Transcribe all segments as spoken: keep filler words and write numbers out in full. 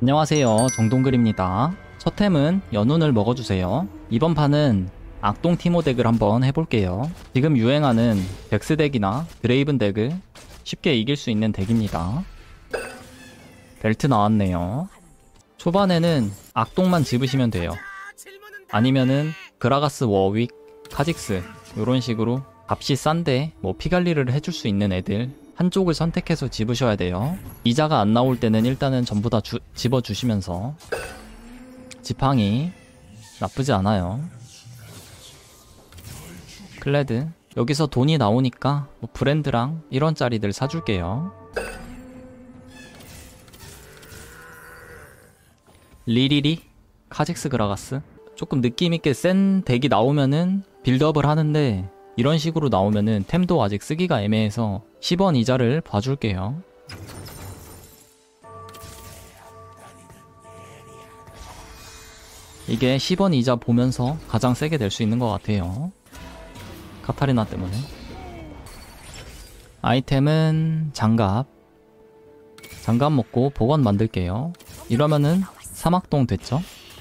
안녕하세요, 정동글입니다. 첫 템은 연운을 먹어주세요. 이번 판은 악동 티모 덱을 한번 해볼게요. 지금 유행하는 덱스 덱이나 드레이븐 덱을 쉽게 이길 수 있는 덱입니다. 벨트 나왔네요. 초반에는 악동만 집으시면 돼요. 아니면은 그라가스, 워윅, 카직스 이런 식으로 값이 싼데 뭐 피관리를 해줄 수 있는 애들 한쪽을 선택해서 집으셔야 돼요. 이자가 안 나올 때는 일단은 전부 다 주, 집어주시면서 지팡이 나쁘지 않아요. 클레드 여기서 돈이 나오니까 뭐 브랜드랑 일 원짜리들 사줄게요. 리리리 카직스 그라가스 조금 느낌있게 센 덱이 나오면은 빌드업을 하는데 이런 식으로 나오면은 템도 아직 쓰기가 애매해서 십 원 이자를 봐줄게요. 이게 십 원 이자 보면서 가장 세게 될 수 있는 것 같아요. 카타리나 때문에. 아이템은 장갑 장갑 먹고 복원 만들게요. 이러면은 사막동 됐죠?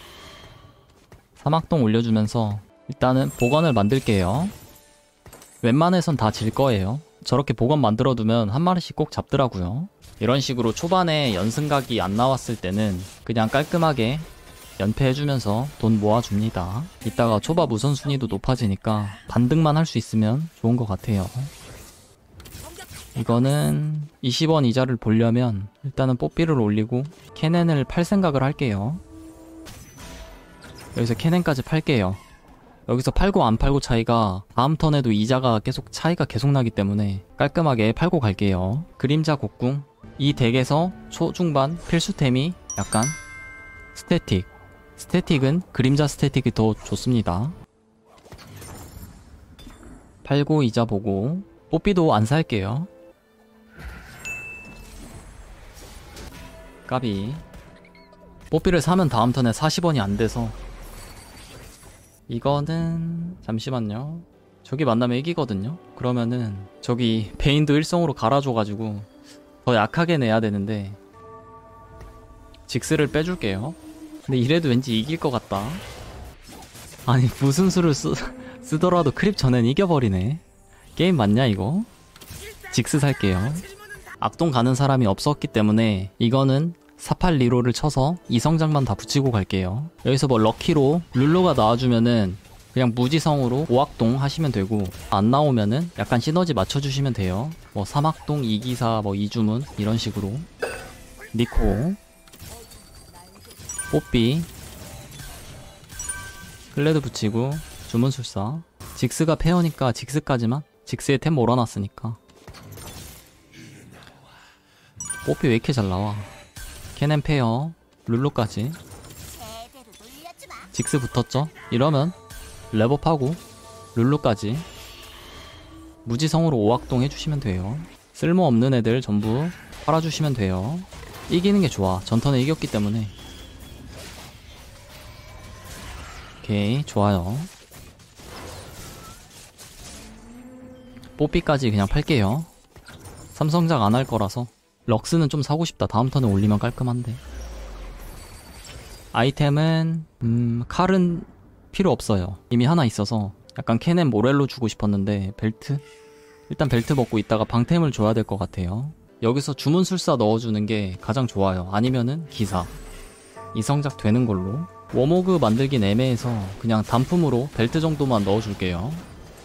사막동 올려주면서 일단은 복원을 만들게요. 웬만해선 다 질 거예요. 저렇게 복원 만들어두면 한 마리씩 꼭 잡더라고요. 이런 식으로 초반에 연승각이 안 나왔을 때는 그냥 깔끔하게 연패해주면서 돈 모아줍니다. 이따가 초밥 우선순위도 높아지니까 반등만 할 수 있으면 좋은 것 같아요. 이거는 이십 원 이자를 보려면 일단은 뽀삐를 올리고 캐넨을 팔 생각을 할게요. 여기서 캐넨까지 팔게요. 여기서 팔고 안 팔고 차이가 다음 턴에도 이자가 계속 차이가 계속 나기 때문에 깔끔하게 팔고 갈게요. 그림자 곡궁 이 덱에서 초중반 필수템이 약간 스태틱 스태틱은 그림자 스태틱이 더 좋습니다. 팔고 이자 보고 뽀삐도 안 살게요. 까비 뽀삐를 사면 다음 턴에 사십 원이 안 돼서 이거는 잠시만요. 저기 만나면 이기거든요. 그러면은 저기 베인도 일성으로 갈아줘가지고 더 약하게 내야 되는데 직스를 빼줄게요. 근데 이래도 왠지 이길 것 같다. 아니 무슨 수를 쓰, 쓰더라도 크립 전엔 이겨버리네. 게임 맞냐 이거? 직스 살게요. 악동 가는 사람이 없었기 때문에 이거는 사팔 리로를 쳐서 이성장만 다 붙이고 갈게요. 여기서 뭐 럭키로 룰루가 나와주면은 그냥 무지성으로 오악동 하시면 되고 안 나오면은 약간 시너지 맞춰주시면 돼요. 뭐 삼악동, 이기사, 뭐 이주문 이런 식으로. 니코 뽀삐 클레드 붙이고 주문술사 직스가 페어니까 직스까지만 직스에 템 몰아놨으니까. 뽀삐 왜 이렇게 잘 나와. 캐넨 페어 룰루까지 직스 붙었죠? 이러면 랩업하고 룰루까지 무지성으로 오악동 해주시면 돼요. 쓸모없는 애들 전부 팔아주시면 돼요. 이기는 게 좋아. 전턴에 이겼기 때문에. 오케이 좋아요. 뽀삐까지 그냥 팔게요. 삼성작 안 할 거라서. 럭스는 좀 사고 싶다. 다음 턴에 올리면 깔끔한데. 아이템은 음... 칼은 필요 없어요. 이미 하나 있어서 약간 캐넨 모렐로 주고 싶었는데 벨트? 일단 벨트 먹고 있다가 방템을 줘야 될 것 같아요. 여기서 주문술사 넣어주는 게 가장 좋아요. 아니면은 기사 이성작 되는 걸로. 워모그 만들긴 애매해서 그냥 단품으로 벨트 정도만 넣어줄게요.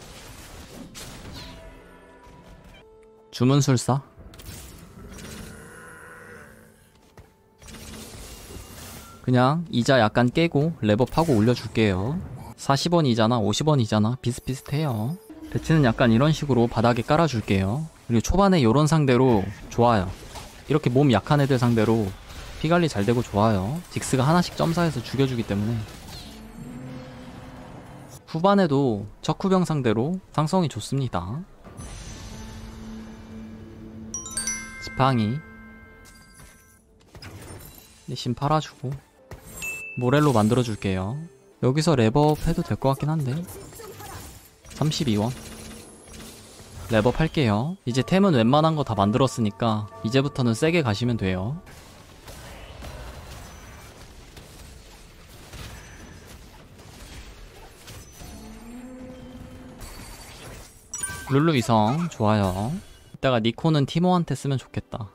주문술사 그냥 이자 약간 깨고 랩업하고 올려줄게요. 사십 원 이자나 오십 원 이자나 비슷비슷해요. 배치는 약간 이런 식으로 바닥에 깔아줄게요. 그리고 초반에 요런 상대로 좋아요. 이렇게 몸 약한 애들 상대로 피관리 잘 되고 좋아요. 직스가 하나씩 점사해서 죽여주기 때문에. 후반에도 척후병 상대로 상성이 좋습니다. 지팡이 리신 팔아주고 모렐로 만들어줄게요. 여기서 랩업 해도 될 것 같긴 한데 삼십이 원 랩업 할게요. 이제 템은 웬만한 거 다 만들었으니까 이제부터는 세게 가시면 돼요. 룰루 위성 좋아요. 이따가 니코는 티모한테 쓰면 좋겠다.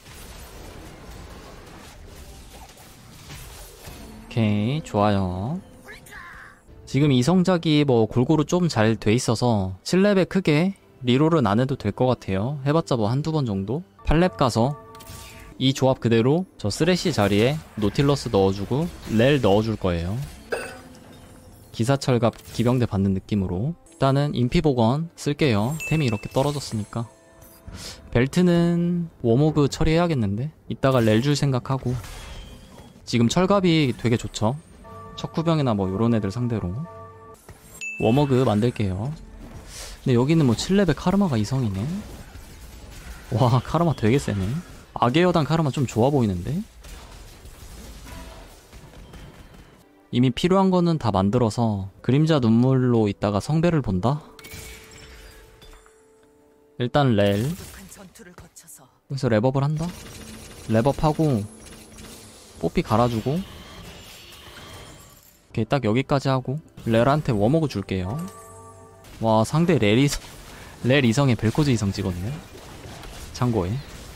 오케이 좋아요. 지금 이성작이 뭐 골고루 좀 잘 돼 있어서 칠 렙에 크게 리롤은 안 해도 될 것 같아요. 해봤자 뭐 한두 번 정도. 팔 렙 가서 이 조합 그대로 저 쓰레쉬 자리에 노틸러스 넣어주고 렐 넣어줄 거예요. 기사철갑 기병대 받는 느낌으로. 일단은 인피복원 쓸게요. 템이 이렇게 떨어졌으니까. 벨트는 워모그 처리해야겠는데? 이따가 렐 줄 생각하고. 지금 철갑이 되게 좋죠. 척구병이나 뭐 요런 애들 상대로 워머그 만들게요. 근데 여기는 뭐 칠 렙의 카르마가 이성이네. 와 카르마 되게 세네. 악의 여단 카르마 좀 좋아 보이는데? 이미 필요한 거는 다 만들어서 그림자 눈물로 이따가 성배를 본다? 일단 렐 여기서 랩업을 한다? 랩업하고 뽀삐 갈아주고 오케이 딱 여기까지 하고 렐한테 워머그 줄게요. 와 상대 렐 이성 렐 이성에 벨코즈 이성 찍었네. 참고해.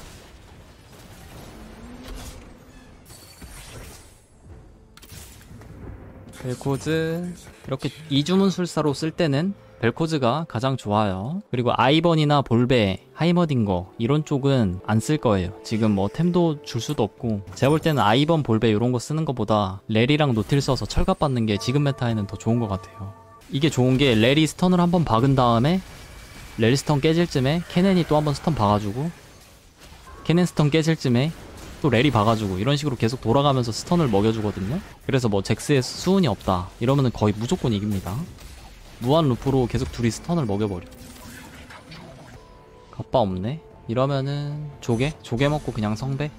벨코즈 이렇게 이주문술사로 쓸 때는 벨코즈가 가장 좋아요. 그리고 아이번이나 볼베, 하이머딩거 이런 쪽은 안 쓸 거예요. 지금 뭐 템도 줄 수도 없고 제가 볼 때는 아이번, 볼베 이런 거 쓰는 것보다 렐이랑 노틸 써서 철갑 받는 게 지금 메타에는 더 좋은 것 같아요. 이게 좋은 게 렐이 스턴을 한번 박은 다음에 렐 스턴 깨질 쯤에 케넨이 또 한번 스턴 박아주고 케넨 스턴 깨질 쯤에 또 렐이 박아주고 이런 식으로 계속 돌아가면서 스턴을 먹여주거든요. 그래서 뭐 잭스에 수운이 없다 이러면은 거의 무조건 이깁니다. 무한 루프로 계속 둘이 스턴을 먹여버려. 갑바 없네. 이러면은 조개? 조개 먹고 그냥 성배?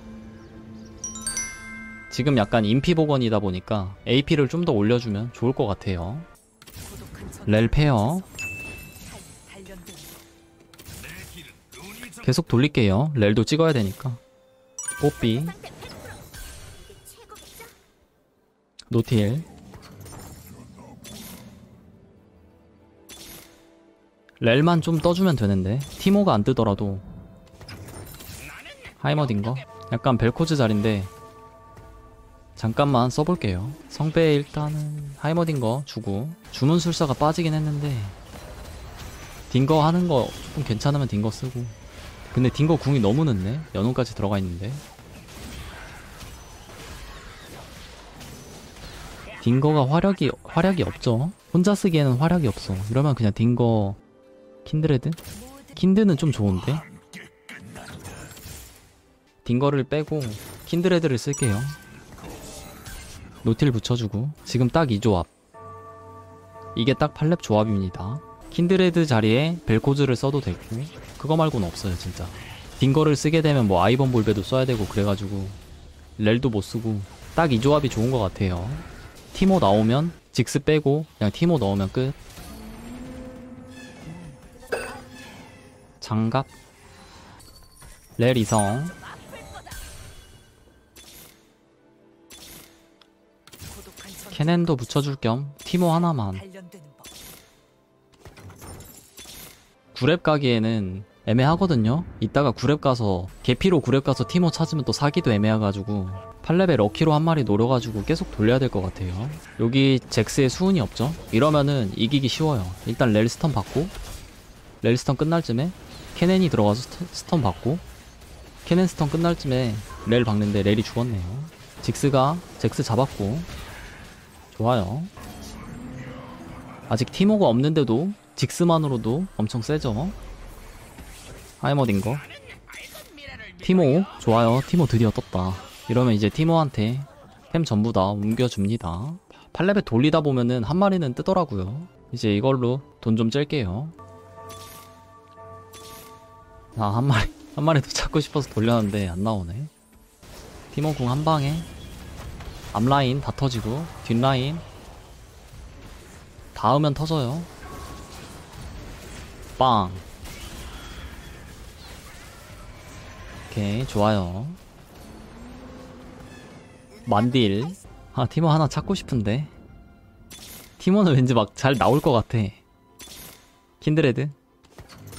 지금 약간 인피복원이다 보니까 에이피를 좀 더 올려주면 좋을 것 같아요. 렐 페어 계속 돌릴게요. 렐도 찍어야 되니까. 뽀삐 노틸 렐만 좀 떠주면 되는데 티모가 안 뜨더라도 하이머딘거? 약간 벨코즈 자리인데 잠깐만 써볼게요. 성배 일단은 하이머딘거 주고 주문술사가 빠지긴 했는데 딩거 하는거 조금 괜찮으면 딩거 쓰고. 근데 딩거 궁이 너무 늦네. 연운까지 들어가 있는데 딩거가 화력이 화력이 없죠. 혼자 쓰기에는 화력이 없어. 이러면 그냥 딩거 킨드레드? 킨드는 좀 좋은데? 딩거를 빼고 킨드레드를 쓸게요. 노틸 붙여주고 지금 딱 이 조합. 이게 딱 팔 렙 조합입니다. 킨드레드 자리에 벨코즈를 써도 되고 그거 말고는 없어요 진짜. 딩거를 쓰게 되면 뭐 아이번 볼베도 써야 되고 그래가지고 렐도 못 쓰고 딱 이 조합이 좋은 것 같아요. 티모 나오면 직스 빼고 그냥 티모 넣으면 끝. 장갑 렐 이성 케넨도 붙여줄 겸 티모 하나만. 구렙 가기에는 애매하거든요. 이따가 구렙 가서 개피로 구렙 가서 티모 찾으면 또 사기도 애매해가지고 팔 렙에 럭키로 한 마리 노려가지고 계속 돌려야 될 것 같아요. 여기 잭스에 수운이 없죠? 이러면은 이기기 쉬워요. 일단 렐 스턴 받고 렐 스턴 끝날 쯤에 케넨이 들어가서 스턴, 스턴 받고 케넨 스턴 끝날 쯤에 렐 박는데 렐이 죽었네요. 직스가 잭스 잡았고 좋아요. 아직 티모가 없는데도 직스만으로도 엄청 세죠. 하이머딘거 티모 좋아요. 티모 드디어 떴다. 이러면 이제 티모한테 템 전부 다 옮겨줍니다. 팔 렙에 돌리다 보면은 한 마리는 뜨더라고요. 이제 이걸로 돈 좀 짤게요. 아, 한 마리, 한 마리 더 찾고 싶어서 돌렸는데 안 나오네. 티모 궁 한 방에 앞라인 다 터지고 뒷라인 닿으면 터져요. 빵. 오케이 좋아요. 만딜. 아 티모 하나 찾고 싶은데 티모는 왠지 막 잘 나올 것 같아. 킨드레드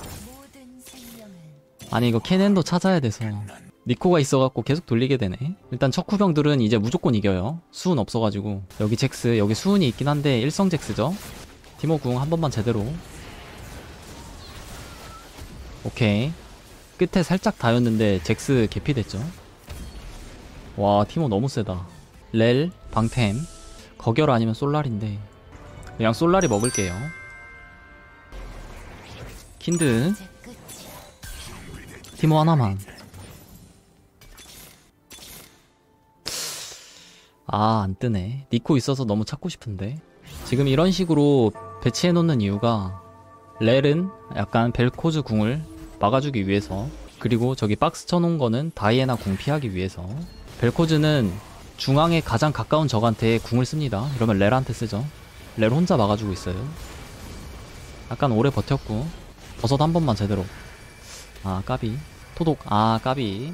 아니 이거 캐넨도 찾아야 돼서 니코가 있어갖고 계속 돌리게 되네. 일단 척후병들은 이제 무조건 이겨요. 수은 없어가지고. 여기 잭스, 여기 수은이 있긴 한데 일성 잭스죠. 티모 궁 한 번만 제대로. 오케이. 끝에 살짝 닿였는데 잭스 개피됐죠. 와 티모 너무 세다. 렐, 방템, 거결 아니면 솔라리인데 그냥 솔라리 먹을게요. 킨드 티모 하나만. 아 안뜨네. 니코 있어서 너무 찾고 싶은데. 지금 이런 식으로 배치해놓는 이유가 렐은 약간 벨코즈 궁을 막아주기 위해서, 그리고 저기 박스 쳐놓은 거는 다이애나 궁 피하기 위해서. 벨코즈는 중앙에 가장 가까운 적한테 궁을 씁니다. 이러면 렐한테 쓰죠. 렐 혼자 막아주고 있어요. 약간 오래 버텼고. 버섯 한 번만 제대로. 아 까비. 토독. 아 까비.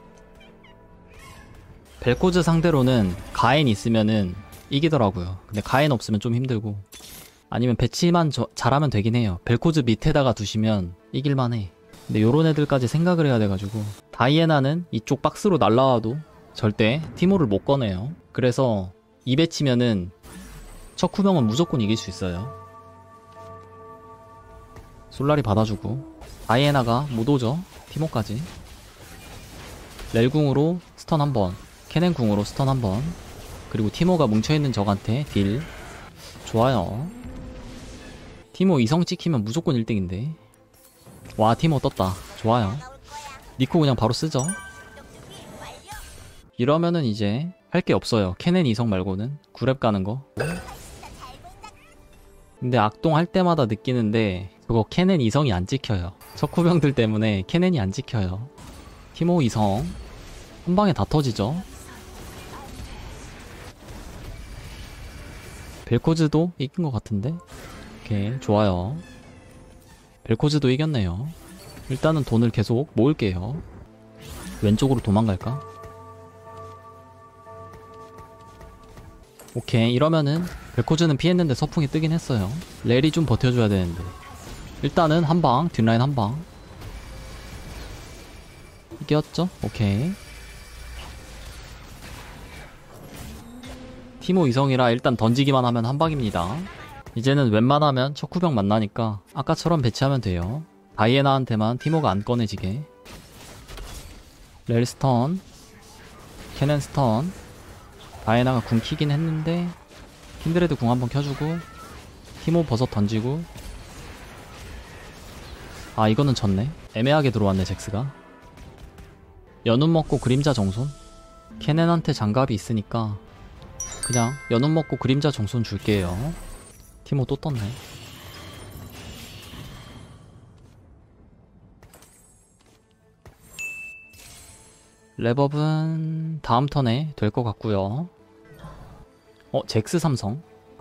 벨코즈 상대로는 가엔 있으면은 이기더라고요. 근데 가엔 없으면 좀 힘들고, 아니면 배치만 저, 잘하면 되긴 해요. 벨코즈 밑에다가 두시면 이길만해. 근데 요런 애들까지 생각을 해야 돼가지고. 다이애나는 이쪽 박스로 날라와도 절대 티모를 못 꺼내요. 그래서 이 배치면은 척후병은 무조건 이길 수 있어요. 솔라리 받아주고. 다이애나가 못 오죠. 티모까지. 렐궁으로 스턴 한번, 캐넨궁으로 스턴 한번, 그리고 티모가 뭉쳐있는 적한테 딜. 좋아요. 티모 이성 찍히면 무조건 일 등인데. 와 티모 떴다. 좋아요. 니코 그냥 바로 쓰죠. 이러면은 이제 할 게 없어요. 캐넨 이성 말고는. 구랩 가는 거. 근데 악동 할 때마다 느끼는데 그거 캐넨 이성이 안 찍혀요. 척후병들 때문에 캐넨이 안 찍혀요. 티모 이성 한 방에 다 터지죠. 벨코즈도 이긴 것 같은데? 오케이 좋아요. 벨코즈도 이겼네요. 일단은 돈을 계속 모을게요. 왼쪽으로 도망갈까? 오케이 이러면은 벨코즈는 피했는데 서풍이 뜨긴 했어요. 렐이 좀 버텨줘야 되는데. 일단은 한방, 뒷라인 한방 이겼죠? 오케이. 티모 이성이라 일단 던지기만 하면 한방입니다. 이제는 웬만하면 척후병 만나니까 아까처럼 배치하면 돼요. 다이애나한테만 티모가 안 꺼내지게. 렐 스턴, 캐넨 스턴. 다이애나가 궁 키긴 했는데 킨드레드 궁 한번 켜주고, 티모 버섯 던지고. 아 이거는 졌네. 애매하게 들어왔네 잭스가. 연운 먹고 그림자 정손. 캐넨한테 장갑이 있으니까 그냥 연운 먹고 그림자 정손 줄게요. 티모 또 떴네. 랩업은 다음 턴에 될 것 같고요. 어? 잭스 삼성.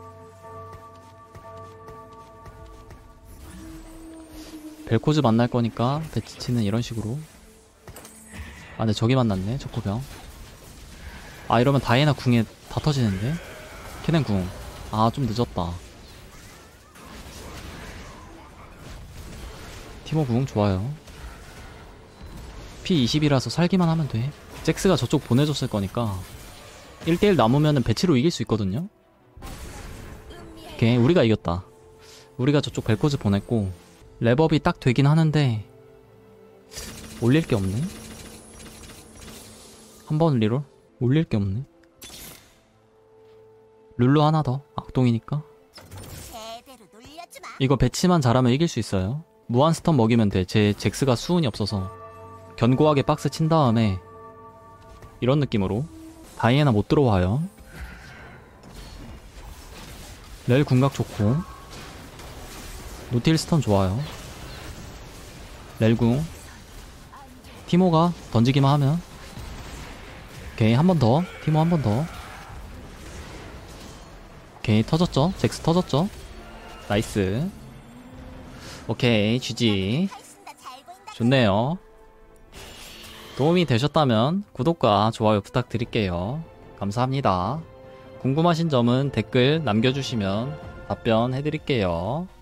벨코즈 만날 거니까 배치치는 이런 식으로. 아 근데 저기 만났네 척후병. 아 이러면 다이애나 궁에 다 터지는데? 캐넨 궁. 아 좀 늦었다. 티모 궁 좋아요. 피 이십이라서 살기만 하면 돼. 잭스가 저쪽 보내줬을 거니까 일 대 일 남으면은 배치로 이길 수 있거든요. 오케이 우리가 이겼다. 우리가 저쪽 벨코즈 보냈고. 랩업이 딱 되긴 하는데 올릴 게 없네. 한 번 리롤? 올릴 게 없네. 룰루 하나 더. 악동이니까. 이거 배치만 잘하면 이길 수 있어요. 무한 스턴 먹이면 돼. 제 잭스가 수은이 없어서 견고하게 박스 친 다음에 이런 느낌으로. 다이애나 못 들어와요. 렐 궁각 좋고. 노틸 스턴 좋아요. 렐궁. 티모가 던지기만 하면. 오케이 한 번 더. 티모 한 번 더. 오케이 터졌죠? 잭스 터졌죠? 나이스. 오케이 지지. 좋네요. 도움이 되셨다면 구독과 좋아요 부탁드릴게요. 감사합니다. 궁금하신 점은 댓글 남겨주시면 답변해드릴게요.